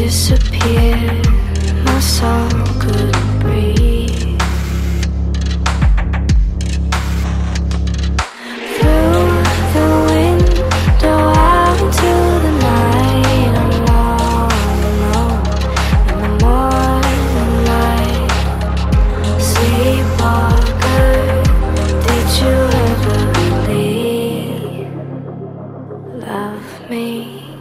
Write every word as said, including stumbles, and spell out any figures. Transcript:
disappeared, my soul couldn't breathe. Through the window out into the night, I'm all alone in the morning light. Sleepwalker, did you ever leave? Love me.